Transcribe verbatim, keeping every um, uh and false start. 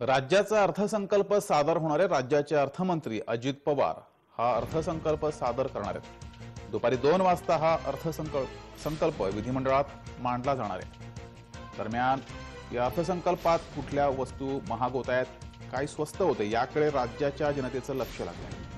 राज्याचा अर्थसंकल्प सादर होणारे राज्याचे अर्थमंत्री अजित पवार हा अर्थसंकल्प सादर करणार आहेत। दुपारी दोन वाजता हा अर्थसंकल्प संकल्प विधिमंडळात मांडला जाणार आहे। दरम्यान या अर्थसंकल्पात कुठल्या वस्तू महाग होत आहेत, काय स्वस्त होते याकडे राज्याच्या जनतेचं लक्ष लागलं आहे।